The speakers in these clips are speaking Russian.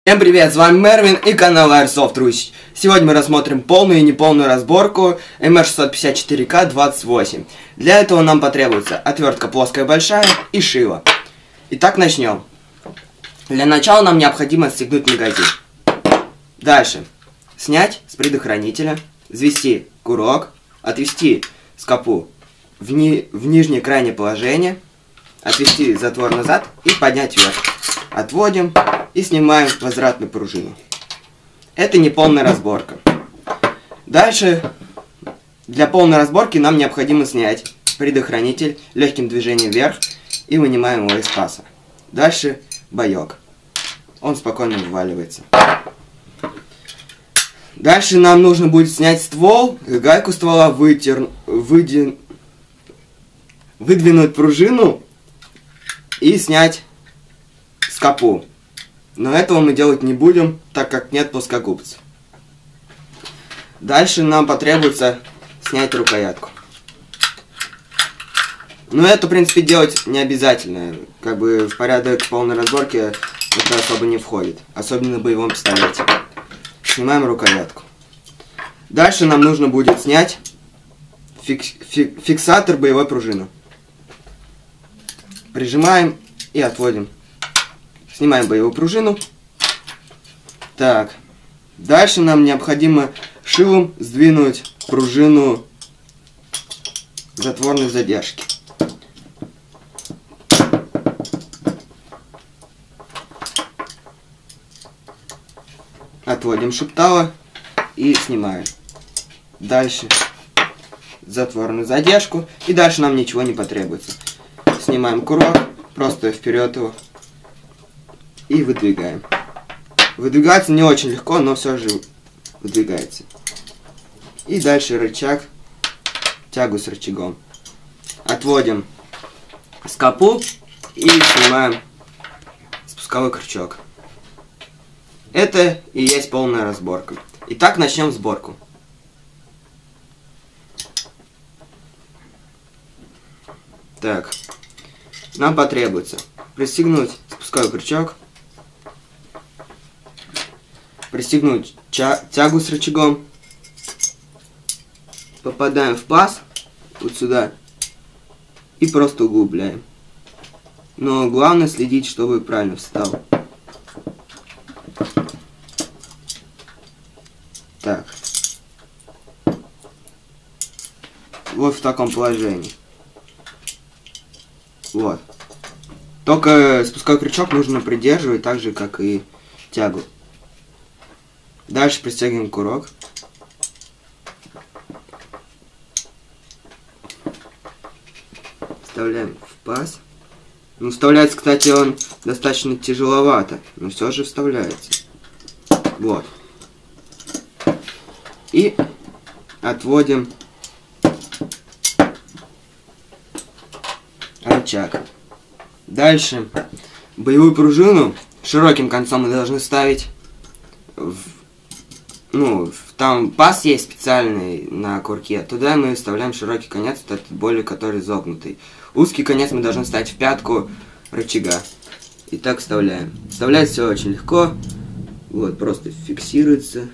Всем привет, с вами Мервин и канал Airsoft Ruсь. Сегодня мы рассмотрим полную и неполную разборку MR654К28. Для этого нам потребуется отвертка плоская большая и шило. Итак, начнем. Для начала нам необходимо отстегнуть магазин. Дальше. Снять с предохранителя, взвести курок, отвести скобу в нижнее крайнее положение, отвести затвор назад и поднять вверх. Отводим и снимаем возвратную пружину. Это не полная разборка. Дальше, для полной разборки нам необходимо снять предохранитель легким движением вверх и вынимаем его из паса. Дальше боек. Он спокойно вываливается. Дальше нам нужно будет снять ствол, гайку ствола, выдвинуть пружину и снять скобу. Но этого мы делать не будем, так как нет плоскогубцев. Дальше нам потребуется снять рукоятку. Но это, в принципе, делать не обязательно. Как бы в порядок полной разборки это особо не входит. Особенно в боевом пистолете. Снимаем рукоятку. Дальше нам нужно будет снять фиксатор боевой пружины. Прижимаем и отводим. Снимаем боевую пружину. Так. Дальше нам необходимо шилом сдвинуть пружину затворной задержки. Отводим шептало и снимаем. Дальше затворную задержку. И дальше нам ничего не потребуется. Снимаем курок, просто вперед его. И выдвигаем. Выдвигаться не очень легко, но все же выдвигается. И дальше рычаг, тягу с рычагом. Отводим скобу и снимаем спусковой крючок. Это и есть полная разборка. Итак, начнем сборку. Так. Нам потребуется пристегнуть спусковой крючок, пристегнуть тягу с рычагом, попадаем в паз, вот сюда, и просто углубляем. Но главное следить, чтобы правильно встал. Так. Вот в таком положении. Вот. Только спусковой крючок нужно придерживать так же, как и тягу. Дальше пристегиваем курок. Вставляем в паз. Ну, вставляется, кстати, он достаточно тяжеловато, но все же вставляется. Вот. И отводим рычаг. Дальше боевую пружину широким концом мы должны ставить там паз есть специальный на курке. Туда мы вставляем широкий конец, этот более который изогнутый. Узкий конец мы должны ставить в пятку рычага. И так вставляем. Вставлять все очень легко. Вот, просто фиксируется.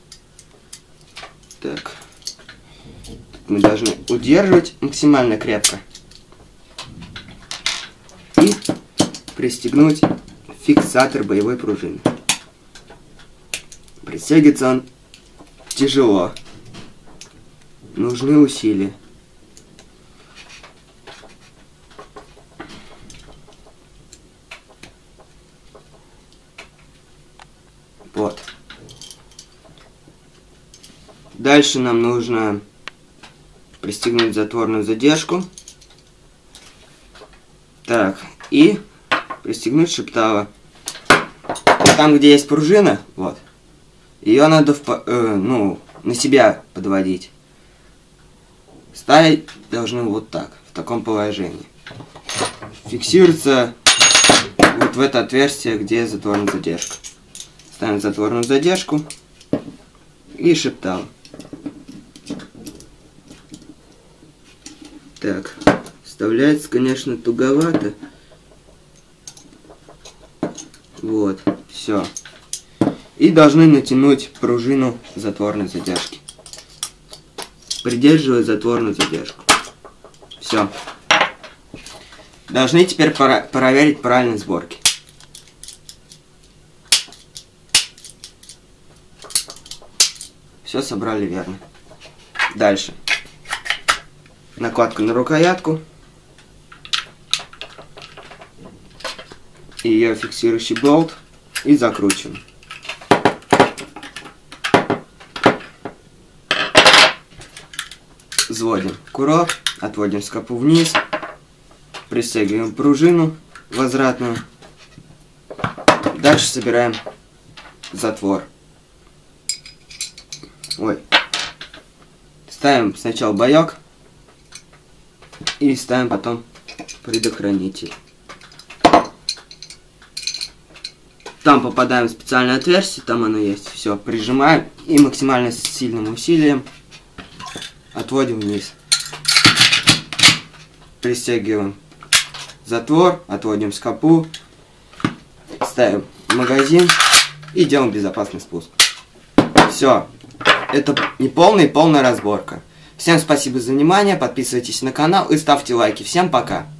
Так. Мы должны удерживать максимально крепко. И пристегнуть фиксатор боевой пружины. Пристегивается он тяжело. Нужны усилия. Вот. Дальше нам нужно пристегнуть затворную задержку. Так, и пристегнуть шептало. Там, где есть пружина, вот, ее надо на себя подводить. Ставить должны вот так, в таком положении. Фиксируется вот в это отверстие, где затворная задержка. Ставим затворную задержку и шептало. Так. Вставляется, конечно, туговато. Вот, все. И должны натянуть пружину затворной задержки. Придерживая затворную задержку. Все. Должны теперь проверить правильность сборки. Все собрали верно. Дальше. Накладка на рукоятку. И ее фиксирующий болт. И закручиваем. Взводим курок, отводим скобу вниз, пристегиваем пружину возвратную. Дальше собираем затвор. Ставим сначала боек и ставим потом предохранитель. Там попадаем в специальное отверстие, там оно есть. Все, прижимаем и максимально сильным усилием отводим вниз. Пристегиваем затвор, отводим скобу, ставим магазин и делаем безопасный спуск. Все. Это не полная разборка. Всем спасибо за внимание, подписывайтесь на канал и ставьте лайки. Всем пока!